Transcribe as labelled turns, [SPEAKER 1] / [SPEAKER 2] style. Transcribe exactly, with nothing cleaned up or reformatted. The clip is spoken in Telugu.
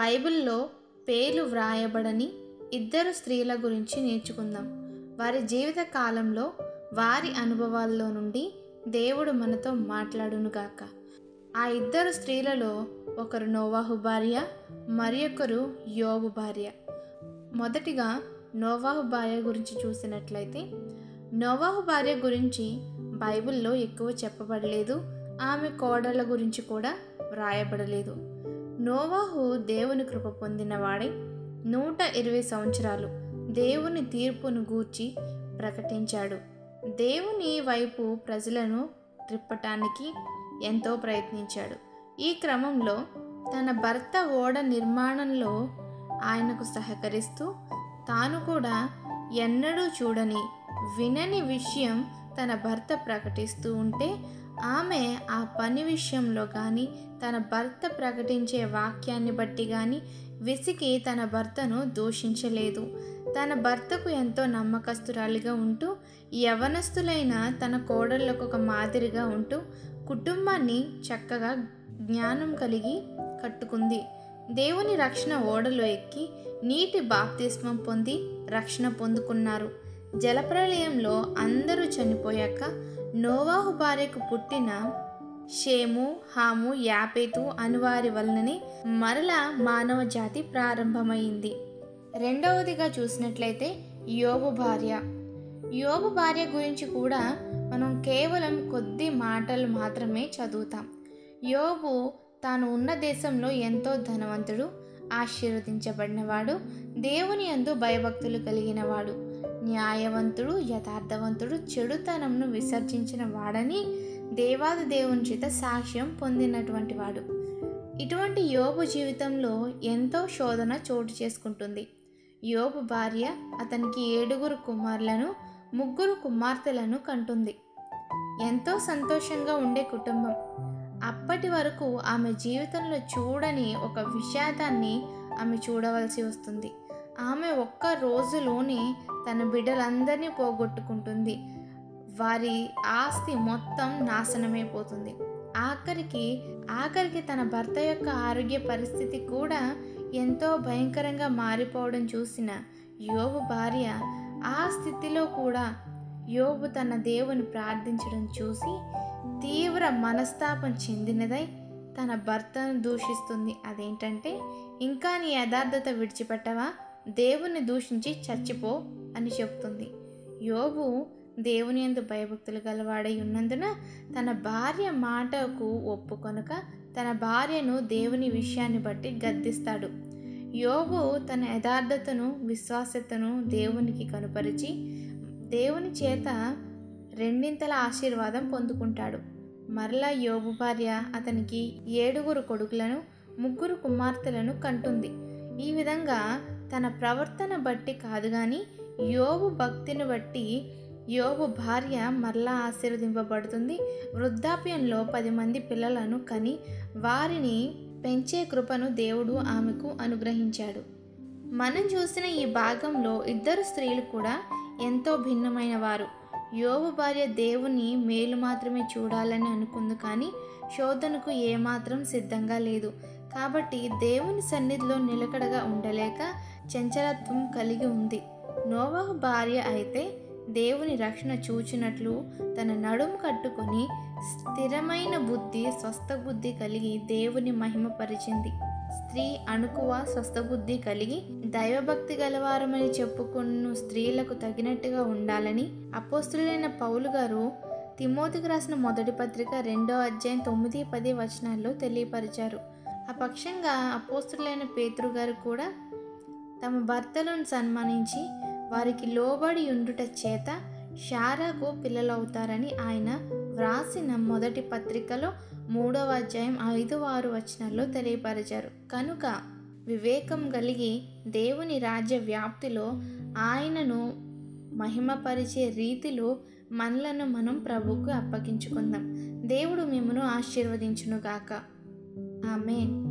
[SPEAKER 1] బైబిల్లో పేర్లు వ్రాయబడని ఇద్దరు స్త్రీల గురించి నేర్చుకుందాం. వారి జీవిత కాలంలో వారి అనుభవాల్లో నుండి దేవుడు మనతో మాట్లాడునుగాక. ఆ ఇద్దరు స్త్రీలలో ఒకరు నోవాహు భార్య, మరి ఒకరు యోబు భార్య. మొదటిగా నోవాహు భార్య గురించి చూసినట్లయితే, నోవాహు భార్య గురించి బైబిల్లో ఎక్కువ చెప్పబడలేదు. ఆమె కోడళ్ళ గురించి కూడా వ్రాయబడలేదు. నోవాహు దేవుని కృప పొందినవాడై నూట ఇరవై సంవత్సరాలు దేవుని తీర్పును గూర్చి ప్రకటించాడు. దేవుని వైపు ప్రజలను త్రిప్పటానికి ఎంతో ప్రయత్నించాడు. ఈ క్రమంలో తన భర్త ఓడ నిర్మాణంలో ఆయనకు సహకరిస్తూ తాను కూడా ఎన్నడూ చూడని వినని విషయం తన భర్త ప్రకటిస్తూ ఉంటే, ఆమె ఆ పని విషయంలో కానీ తన భర్త ప్రకటించే వాక్యాన్ని బట్టి కానీ విసికి తన భర్తను దూషించలేదు. తన భర్తకు ఎంతో నమ్మకస్తురాలిగా ఉంటూ, యవనస్తులైన తన కోడళ్లకు ఒక మాదిరిగా ఉంటూ కుటుంబాన్ని చక్కగా జ్ఞానం కలిగి కట్టుకుంది. దేవుని రక్షణ ఓడలో ఎక్కి నీటి బాప్తిస్మం పొంది రక్షణ పొందుకున్నారు. జలప్రలయంలో అందరూ చనిపోయాక నోవాహు భార్యకు పుట్టిన షేము, హాము, యాపేతు అనువారి వలననే మరలా మానవ జాతి ప్రారంభమైంది. రెండవదిగా చూసినట్లయితే యోబు భార్య. యోబు భార్య గురించి కూడా మనం కేవలం కొద్ది మాటలు మాత్రమే చదువుతాం. యోబు తాను ఉన్న దేశంలో ఎంతో ధనవంతుడు, ఆశీర్వదించబడినవాడు, దేవుని యందు భయభక్తులు కలిగినవాడు, న్యాయవంతుడు, యథార్థవంతుడు, చెడుతనంను విసర్జించిన వాడని దేవాది దేవుని చేత సాక్ష్యం పొందినటువంటి వాడు. ఇటువంటి యోబు జీవితంలో ఎంతో శోధన చోటు చేసుకుంటుంది. యోబు భార్య అతనికి ఏడుగురు కుమారులను, ముగ్గురు కుమార్తెలను కంటుంది. ఎంతో సంతోషంగా ఉండే కుటుంబం. అప్పటి వరకు ఆమె జీవితంలో చూడని ఒక విషాదాన్ని ఆమె చూడవలసి వస్తుంది. ఆమె ఒక్క రోజులోనే తన బిడ్డలందరినీ పోగొట్టుకుంటుంది. వారి ఆస్తి మొత్తం నాశనమైపోతుంది. ఆఖరికి ఆఖరికి తన భర్త యొక్క ఆరోగ్య పరిస్థితి కూడా ఎంతో భయంకరంగా మారిపోవడం చూసిన యోబు భార్య ఆ స్థితిలో కూడా యోబు తన దేవుని ప్రార్థించడం చూసి తీవ్ర మనస్తాపం చెందినదై తన భర్తను దూషిస్తుంది. అదేంటంటే, ఇంకా నీ యథార్థత విడిచిపెట్టవా, దేవుని దూషించి చచ్చిపో అని చెప్తుంది. యోబు దేవుని యందు భయభక్తులు గలవాడై ఉన్నందున తన భార్య మాటకు ఒప్పుకొనక తన భార్యను దేవుని విషయాన్ని బట్టి గద్దిస్తాడు. యోబు తన యథార్థతను, విశ్వాసతను దేవునికి కనుపరిచి దేవుని చేత రెండింతల ఆశీర్వాదం పొందుకుంటాడు. మరలా యోబు భార్య అతనికి ఏడుగురు కొడుకులను, ముగ్గురు కుమార్తెలను కంటుంది. ఈ విధంగా తన ప్రవర్తన బట్టి కాదు కానీ యోబు భక్తిని బట్టి యోబు భార్య మరలా ఆశీర్వదింపబడుతుంది. వృద్ధాప్యంలో పది మంది పిల్లలను కని వారిని పెంచే కృపను దేవుడు ఆమెకు అనుగ్రహించాడు. మనం చూసిన ఈ భాగంలో ఇద్దరు స్త్రీలు కూడా ఎంతో భిన్నమైన వారు. యోబు భార్య దేవుని మేలు మాత్రమే చూడాలని అనుకుంది, కానీ శోధనకు ఏమాత్రం సిద్ధంగా లేదు. కాబట్టి దేవుని సన్నిధిలో నిలకడగా ఉండలేక చంచలత్వం కలిగి ఉంది. నోవాహు భార్య అయితే దేవుని రక్షణ చూచినట్లు తన నడుము కట్టుకొని స్థిరమైన బుద్ధి, స్వస్థ బుద్ధి కలిగి దేవుని మహిమపరిచింది. స్త్రీ అణుకువ స్వస్థ బుద్ధి కలిగి దైవభక్తి గలవారమని చెప్పుకున్న స్త్రీలకు తగినట్టుగా ఉండాలని అపోస్తులైన పౌలు గారు తిమోతికి రాసిన మొదటి పత్రిక రెండో అధ్యాయం తొమ్మిది పది వచనాల్లో తెలియపరిచారు. ఆ పక్షంగా అపోస్తులైన పేతురు గారు కూడా తమ భర్తలను సన్మానించి వారికి లోబడి ఉండుట చేత శారాకు పిల్లలవుతారని ఆయన వ్రాసిన మొదటి పత్రికలో మూడవ అధ్యాయం ఐదు ఆరు వచనాల్లో తెలియపరిచారు. కనుక వివేకం కలిగి దేవుని రాజ్య వ్యాప్తిలో ఆయనను మహిమపరిచే రీతిలో మనలను మనం ప్రభువుకు అప్పగించుకుందాం. దేవుడు మిమ్మును ఆశీర్వదించునుగాక. ఆమేన్.